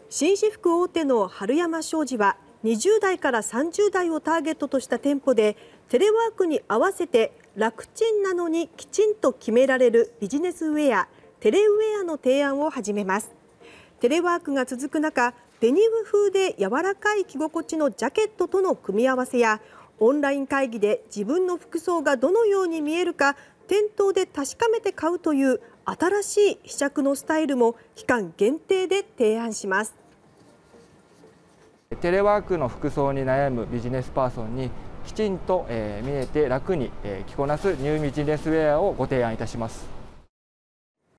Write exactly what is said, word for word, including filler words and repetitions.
紳士服大手の春山商事はにじゅう代からさんじゅう代をターゲットとした店舗でテレワークに合わせて楽ちんなのにきちんと決められるビジネスウェア、テレウェアの提案を始めます。テレワークが続く中、デニム風で柔らかい着心地のジャケットとの組み合わせやオンライン会議で自分の服装がどのように見えるか店頭で確かめて買うという新しい試着のスタイルも期間限定で提案します。 テレワークの服装に悩むビジネスパーソンにきちんと見えて楽に着こなすニュービジネスウェアをご提案いたします。